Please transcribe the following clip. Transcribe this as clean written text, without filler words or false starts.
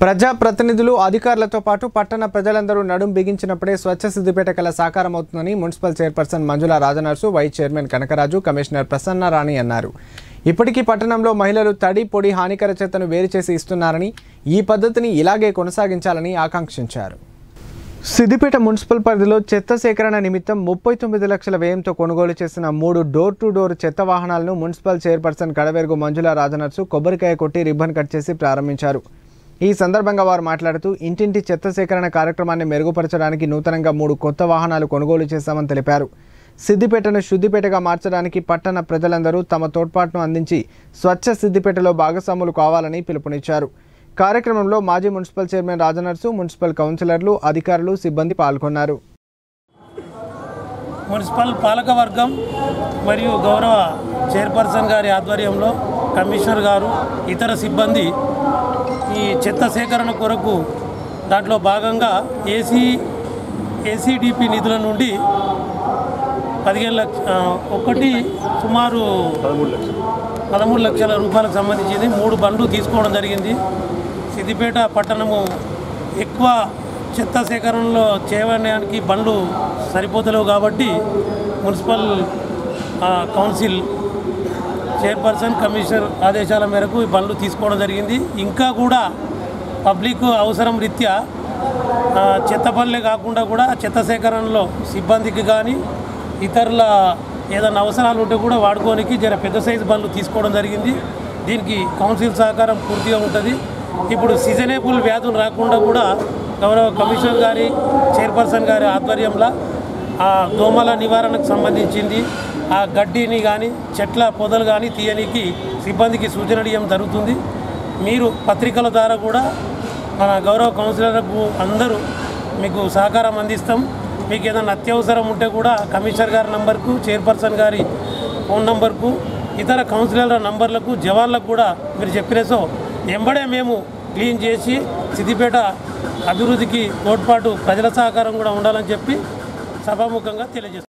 ప్రజాప్రతినిధులు అధికారులతో పాటు పట్టణ ప్రజలందరూ నడుం బిగించినప్పుడే స్వచ్ఛ సిద్దిపేట కళ సాకారం అవుతుందని municipal chairperson Manjula Rajanarsu, vice chairman Kanakaraju, commissioner Prasanna Rani అన్నారు. ఇప్పటికీ పట్టణంలో మహిళలు తడి పొడి హానికర చెత్తను వేరు చేసి ఇస్తున్నారని, ఈ పద్ధతిని ఇలాగే కొనసాగించాలని ఆకాంక్షించారు. సిద్దిపేట మున్సిపల్ పరిధిలో చెత్త సేకరణ నిమిత్తం 39 లక్షల వ్యయంతో కొనుగోలు చేసిన 3 డోర్ టు డోర్ చెత్త వాహనాలను మున్సిపల్ చైర్పర్సన్ కడవెర్గు మంజుల రాజనర్సు కొబ్బరికాయ కొట్టి రిబ్బన్ కట్ చేసి ప్రారంభించారు. ఈ సందర్భంగా వారు మాట్లాడుతూ ఇంటింటి చెత్త సేకరణ కార్యక్రమాన్ని మెరుగుపరచడానికి నూతనంగా 3 కొత్త వాహనాలు కొనుగోలు చేశామని తెలిపారు. సిద్దిపేటను శుద్దిపేటగా మార్చడానికి పట్టణ ప్రజలందరూ తమ తోడ్పాటును అందించి స్వచ్ఛ సిద్దిపేటలో భాగస్వాములు కావాలని పిలుపునిచ్చారు. కార్యక్రమంలో మాజీ మున్సిపల్ చైర్మన్ రాజనర్సు, మున్సిపల్ కౌన్సిలర్లు, అధికారులు, సిబ్బంది పాల్గొన్నారు. మున్సిపల్ పాలకవర్గం మరియు గౌరవ చైర్పర్సన్ గారి ఆధ్వర్యంలో కమిషనర్ గారు, ఇతర సిబ్బంది ఈ చెత్త సేకరణ కొరకు దాంట్లో భాగంగా ఏసీడీపీ నిధుల నుండి 15 సుమారు 13 లక్షల రూపాయలకు సంబంధించింది 3 బండ్లు తీసుకోవడం జరిగింది. సిద్దిపేట పట్టణము ఎక్కువ చెత్త సేకరణలో చేయడానికి బండ్లు సరిపోతలేవు కాబట్టి మున్సిపల్ కౌన్సిల్ చైర్పర్సన్, కమిషనర్ ఆదేశాల మేరకు ఈ బండ్లు తీసుకోవడం జరిగింది. ఇంకా కూడా పబ్లిక్ అవసరం రీత్యా చెత్త పనులే కాకుండా కూడా చెత్త సేకరణలో సిబ్బందికి కానీ ఇతరుల ఏదైనా అవసరాలు ఉంటే కూడా వాడుకోనికి పెద్ద సైజు బండ్లు తీసుకోవడం జరిగింది. దీనికి కౌన్సిల్ సహకారం పూర్తిగా ఉంటుంది. ఇప్పుడు సీజనబుల్ వ్యాధులు రాకుండా కూడా గౌరవ కమిషనర్ గారి, చైర్పర్సన్ గారి ఆధ్వర్యంలో ఆ దోమల నివారణకు సంబంధించింది ఆ గడ్డిని కానీ చెట్ల పొదలు కానీ తీయనికి సిబ్బందికి సూచనలు ఇవ్వడం జరుగుతుంది. మీరు పత్రికల ద్వారా కూడా మన గౌరవ కౌన్సిలర్లకు అందరూ మీకు సహకారం అందిస్తాం. మీకు ఏదైనా అత్యవసరం ఉంటే కూడా కమిషనర్ గారి నంబర్కు, చైర్పర్సన్ గారి ఫోన్ నంబర్కు, ఇతర కౌన్సిలర్ల నంబర్లకు, జవాన్లకు కూడా మీరు చెప్పినసో వెంబడే మేము క్లీన్ చేసి సిద్దిపేట అభివృద్ధికి తోడ్పాటు ప్రజల సహకారం కూడా ఉండాలని చెప్పి సభాముఖంగా తెలియజేస్తాం.